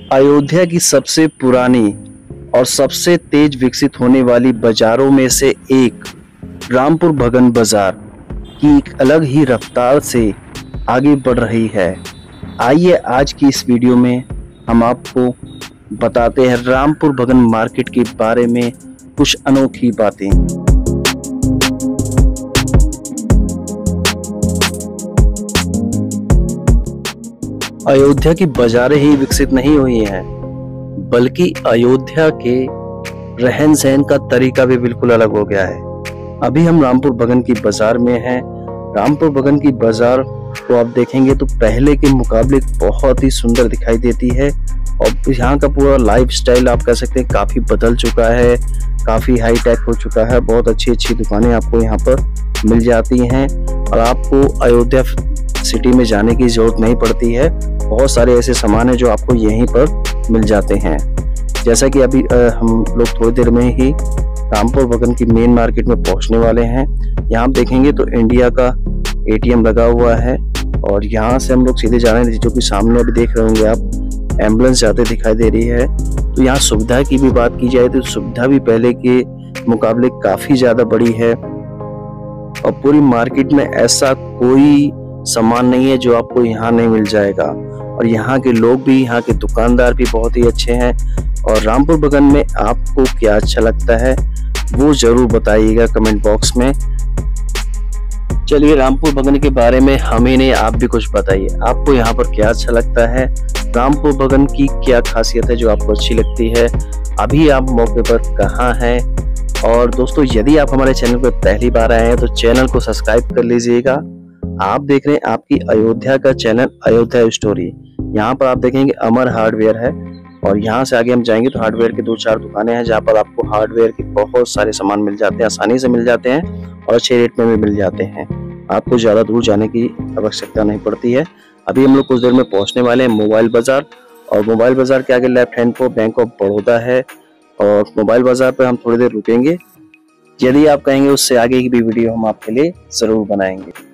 अयोध्या की सबसे पुरानी और सबसे तेज विकसित होने वाली बाजारों में से एक रामपुर भगन बाजार की एक अलग ही रफ्तार से आगे बढ़ रही है। आइए आज की इस वीडियो में हम आपको बताते हैं रामपुर भगन मार्केट के बारे में कुछ अनोखी बातें। अयोध्या की बाजारें ही विकसित नहीं हुई हैं, बल्कि अयोध्या के रहन सहन का तरीका भी बिल्कुल अलग हो गया है। अभी हम रामपुर भगन की बाजार में हैं। रामपुर भगन की बाजार को आप देखेंगे तो पहले के मुकाबले बहुत ही सुंदर दिखाई देती है और यहाँ का पूरा लाइफस्टाइल आप कह सकते हैं काफी बदल चुका है, काफी हाई टेक हो चुका है। बहुत अच्छी अच्छी दुकानें आपको यहाँ पर मिल जाती हैं और आपको अयोध्या सिटी में जाने की जरूरत नहीं पड़ती है। बहुत सारे ऐसे सामान है जो आपको यहीं पर मिल जाते हैं। जैसा कि अभी हम लोग थोड़ी देर में ही रामपुर भगन की मेन मार्केट में पहुंचने वाले हैं। यहाँ आप देखेंगे तो इंडिया का एटीएम लगा हुआ है और यहाँ से हम लोग सीधे जा रहे हैं, जो कि सामने अभी देख रहे होंगे आप एम्बुलेंस जाते दिखाई दे रही है। तो यहाँ सुविधा की भी बात की जाए तो सुविधा भी पहले के मुकाबले काफी ज्यादा बड़ी है और पूरी मार्केट में ऐसा कोई सामान नहीं है जो आपको यहाँ नहीं मिल जाएगा। और यहाँ के लोग भी, यहाँ के दुकानदार भी बहुत ही अच्छे हैं। और रामपुर भगन में आपको क्या अच्छा लगता है वो जरूर बताइएगा कमेंट बॉक्स में। चलिए रामपुर भगन के बारे में हमें नहीं, आप भी कुछ बताइए, आपको यहाँ पर क्या अच्छा लगता है, रामपुर भगन की क्या खासियत है जो आपको अच्छी लगती है, अभी आप मौके पर कहाँ हैं। और दोस्तों यदि आप हमारे चैनल पर पहली बार आए हैं तो चैनल को सब्सक्राइब कर लीजिएगा। आप देख रहे हैं आपकी अयोध्या का चैनल अयोध्या स्टोरी। यहाँ पर आप देखेंगे अमर हार्डवेयर है और यहाँ से आगे हम जाएंगे तो हार्डवेयर की 2-4 दुकानें हैं जहाँ पर आपको हार्डवेयर के बहुत सारे सामान मिल जाते हैं, आसानी से मिल जाते हैं और अच्छे रेट में भी मिल जाते हैं। आपको ज्यादा दूर जाने की आवश्यकता नहीं पड़ती है। अभी हम लोग कुछ देर में पहुंचने वाले हैं मोबाइल बाजार और मोबाइल बाजार के आगे लेफ्ट हैंड पर बैंक ऑफ बड़ौदा है और मोबाइल बाजार पर हम थोड़ी देर रुकेंगे। यदि आप कहेंगे उससे आगे की भी वीडियो हम आपके लिए जरूर बनाएंगे।